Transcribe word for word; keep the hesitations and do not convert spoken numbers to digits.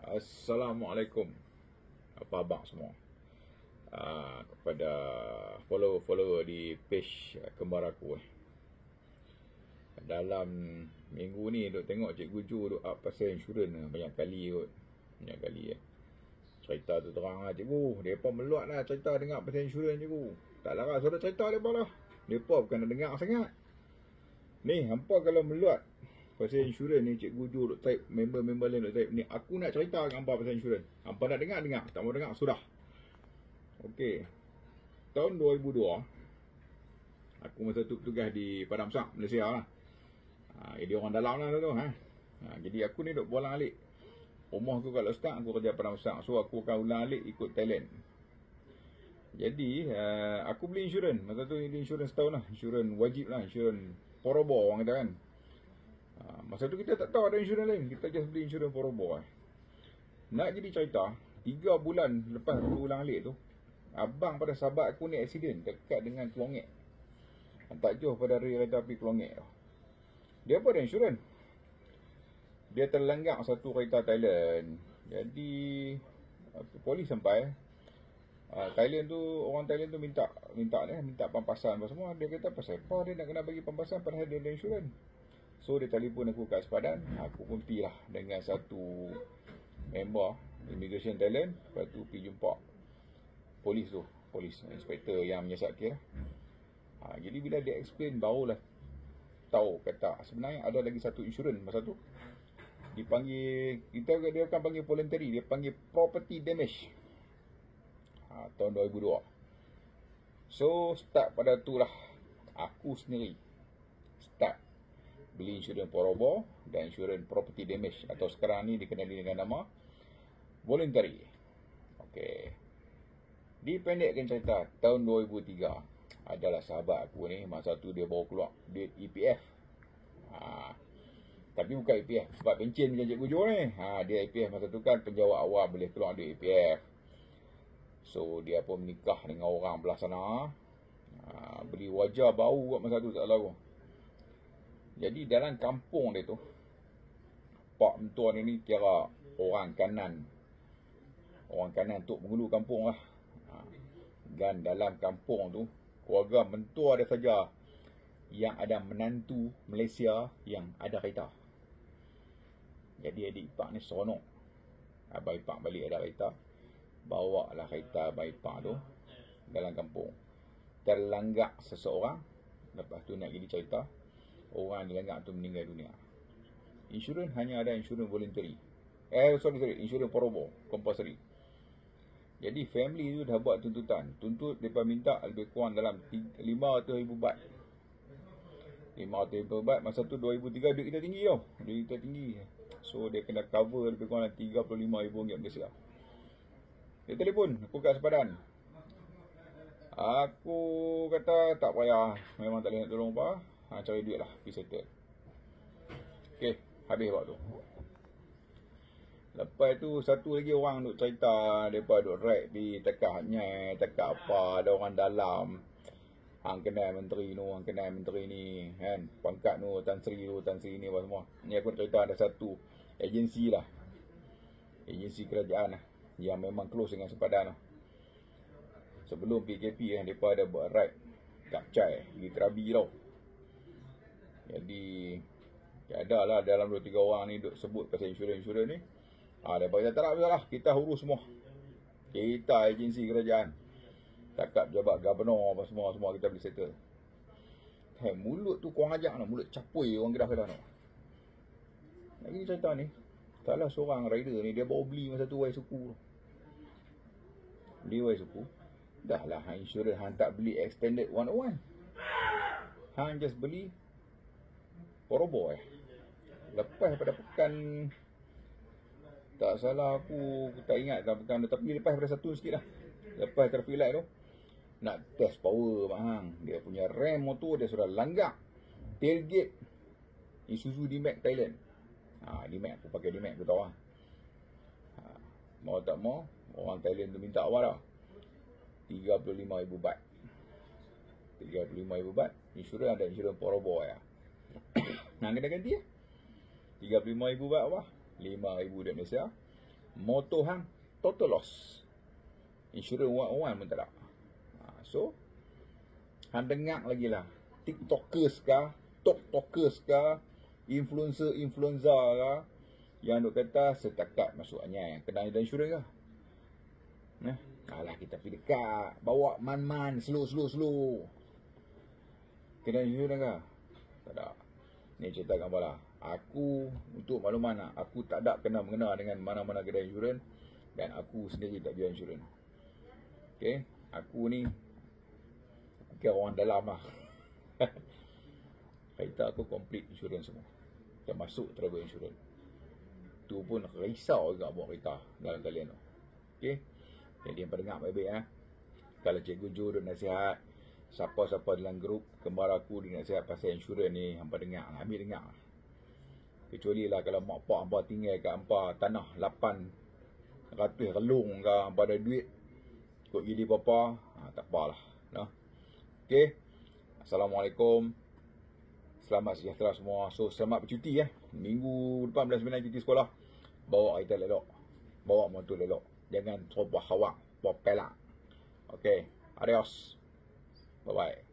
Assalamualaikum. Apa abang semua? Uh, kepada follower-follower di page kembar aku eh. Dalam minggu ni duk tengok Cikgu Ju duk up pasal insurans banyak kali kot. Banyak kali eh. Cerita tu terang lah cikgu. Mereka meluat lah cerita dengar pasal insurans cikgu. Tak laras sudah cerita mereka lah. Mereka bukan nak dengar sangat. Ni hampa kalau meluat pasal insurans ni, Cikgu Ju duk type, member-member lain duk type ni, aku nak cerita dengan hampa pasal insurans. Hampa nak dengar, dengar. Tak mau dengar, sudah. Okey. Tahun dua ribu dua, aku masa tu bertugas di Padang Besar, Malaysia lah. Ha, jadi orang dalam lah tu. Ha. Ha, jadi aku ni duk pulang alik. Rumah aku kat Lestar, aku kerja Padang Besar. So aku akan ulang alik ikut Thailand. Jadi, uh, aku beli insurans. Masa tu ini insurans setahun lah. Insurans wajib lah. Insurans porobo orang kata kan. Ha, masa tu kita tak tahu ada insurans lain. Kita just beli insurans porobo eh. Nak jadi cerita, tiga bulan lepas aku ulang alik tu, abang pada sahabat aku ni accident dekat dengan Kelongek. Tak jauh pada rel kereta api Kelongek tu. Dia pun ada insurans. Dia terlanggak satu kereta Thailand. Jadi polis sampai. Uh, Thailand tu, orang Thailand tu minta minta ni, minta pampasan apa semua. Dia kata pasal apa dia nak kena bagi pampasan padahal dia ada insurans. So dia telefon aku kat sepadan. Aku pun pergi lah dengan satu member Immigration Thailand. Lepas tu pergi jumpa polis tu, polis inspektor yang menyiasat kes. Ha, jadi bila dia explain barulah tahu kata sebenarnya ada lagi satu insurans masa tu. Dipanggil, kita dia akan panggil voluntary, dia panggil property damage. Ha, tahun dua ribu dua. So start pada tu lah aku sendiri start beli insurans porobo dan insurans property damage, atau sekarang ni dikenali dengan nama voluntary. Okey. Dipendekkan cerita, tahun dua ribu tiga adalah sahabat aku ni, masa tu dia baru keluar duit E P F. Ha, tapi bukan E P F sebab pencen macam Cikgu Jo ni. Ha, dia E P F masa tu kan penjawat awal boleh keluar duit E P F. So dia pun menikah dengan orang belah sana. Ha, beli wajah baru kat masa tu tak lalu. Jadi dalam kampung dia tu, pak mentua dia ni kira orang kanan. Orang kanan tu penghulu kampung lah. Ha. Dan dalam kampung tu, keluarga mentua dia saja yang ada menantu Malaysia yang ada kereta. Jadi adik ipar ni seronok. Abang ipar balik ada kereta. Bawa lah kereta abang ipar tu dalam kampung. Terlanggak seseorang. Lepas tu nak jadi cerita, orang dilanggak tu meninggal dunia. Insurans hanya ada insurans voluntary. Eh sorry sorry, insurans porobo, compulsory. Jadi family tu dah buat tuntutan. Tuntut mereka minta lebih kurang dalam lima ratus ribu baht. lima ratus ribu baht masa tu dua ribu tiga duit kita tinggi tau. Duit kita tinggi. So dia kena cover lebih kurang tiga puluh lima ribu ringgit Malaysia. Dia telefon aku kat sepadan. Aku kata tak payah, memang tak boleh nak tolong apa. Ha, cari duit lah, pergi settle. Okay, habis waktu tu. Lepas tu satu lagi orang duk cerita, mereka duk ride di tekak nyai, tekak apa, ada orang dalam. Hang kenal menteri tu, hang kenal menteri ni, kan. Pangkat tu, Tan Sri tu, Tan Sri ni apa semua. Ni aku cerita ada satu agensi lah. Agensi kerajaan lah, yang memang close dengan sepadan lah. Sebelum P K P kan, mereka ada buat ride kat Chai, di Krabi tau. Jadi ada lah dalam dua tiga orang ni duk sebut pasal insurans-insurans ni. Ah, dia kata tak nak lah, kita urus semua. Kita agensi kerajaan. Takap jabat governor apa semua semua kita boleh settle. Hey, mulut tu kurang ajar lah, mulut capui orang Kedah kata tu. Nak gini cerita ni, salah seorang rider ni dia baru beli masa tu Y suku. Beli Y suku. Dah lah hang insurans hang tak beli extended one oh one. Hang just beli porobo eh. Lepas pada pekan, tak salah aku, aku tak ingat tak pekan, tapi lepas pada satu sikit lah. Lepas traffic light tu, nak test power mak hang. Dia punya rem motor dia sudah langgak. Tailgate Isuzu D-Max Thailand. Ha, D-Max aku pakai D-Max aku tahu lah. Ha, mau tak mau, orang Thailand tu minta awal dah. tiga puluh lima ribu baht. tiga puluh lima ribu baht. Insurans ada insurans porobo ya. Nak kena ganti ya. tiga puluh lima ribu baht apa? lima ribu duit Malaysia. motor hang total loss. Insurans one-on-one pun tak ada. Ha, so, hang dengar lagi lah. TikTokers kah, TokTokers kah, influencer-influencer kah, yang duk kata setakat masuk anyai, kena ada insurans kah? Nah, alah kita pergi dekat, bawa man-man, slow-slow-slow. Kena insurans kah? Tak ada. Ni cerita kat Abang lah. Aku, untuk makluman lah, aku tak ada kena mengena dengan mana-mana kedai insurans. Dan aku sendiri tak jual insurans. Okay, aku ni aku kira orang dalam lah. Kereta aku complete insurans semua, termasuk travel insurans. Tu pun risau juga buat kereta dalam kalian tu. Okay, jadi yang pendengar baik-baik eh. Kalau Cikgu Jo dah nasihat, siapa-siapa dalam grup kembar aku dia nasihat pasal insurans ni, hampa dengar lah, ambil dengar lah. Kecuali lah kalau mak pak hampa tinggal kat hampa tanah lapan ratus relung ke, hampa ada duit ikut gili apa-apa, ha, tak apalah. Nah. Okay. Assalamualaikum. Selamat sejahtera semua. So, selamat bercuti eh. Minggu depan belas sembilan cuti sekolah. Bawa kereta lelok. Bawa motor lelok. Jangan terobah hawak, bawa pelak. Okay. Adios. Bye-bye.